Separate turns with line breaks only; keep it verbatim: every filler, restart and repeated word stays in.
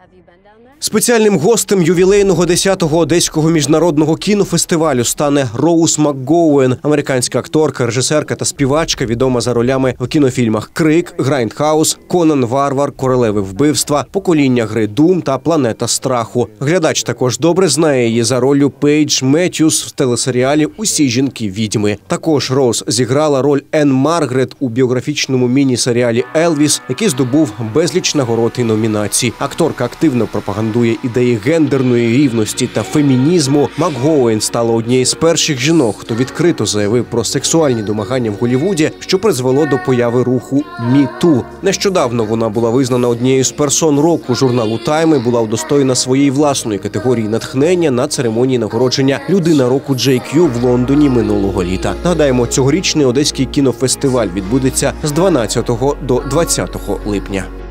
Спеціальним гостем ювілейного десятого Одеського міжнародного кінофестивалю стане Роуз МакГоуен, американська акторка, режисерка та співачка, відома за ролями в кінофільмах «Крик», «Грайндхаус», «Конан Варвар», «Королеви вбивства», «Покоління гри Дум» та «Планета страху». Глядач також добре знає її за роллю Пейдж Меттьюс в телесеріалі «Усі жінки – відьми». Також Роуз зіграла роль Енн Маргарет у біографічному міні-серіалі «Елвіс», який здобув безліч нагород і номінацій. Акторка активно пропагандує ідеї гендерної рівності та фемінізму. МакГоуен стала однією з перших жінок, хто відкрито заявив про сексуальні домагання в Голлівуді, що призвело до появи руху «Мі Ту». Нещодавно вона була визнана однією з персон року журналу «Тайм» і була удостоєна своєї власної категорії натхнення на церемонії нагородження «Людина року Джей Кью» в Лондоні минулого літа. Нагадаємо, цьогорічний Одеський кінофестиваль відбудеться з дванадцятого до двадцятого липня.